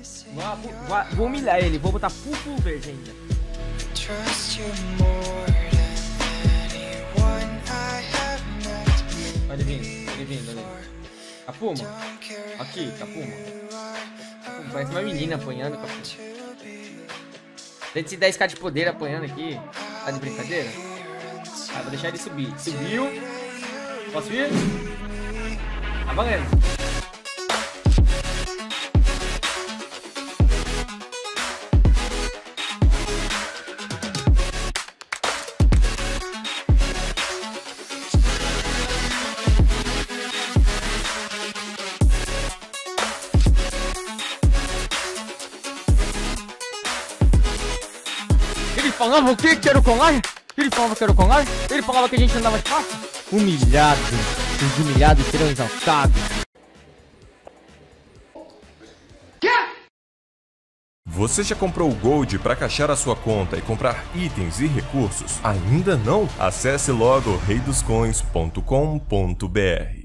Vou humilhar ele, vou botar full verde ainda. Olha ele vindo ali. Capuma. Aqui, Capuma. Parece uma menina apanhando, Capuma. Dentro de 10k de poder apanhando aqui. Tá de brincadeira? Ah, vou deixar ele subir. Subiu. Posso ir? Tá valendo. Ele falava o que? Quero colar? Ele falava que era colar? Ele falava que a gente andava de fácil? Humilhado. Os humilhados serão exaltados. Você já comprou o Gold para caixar a sua conta e comprar itens e recursos? Ainda não? Acesse logo reidoscoins.com.br.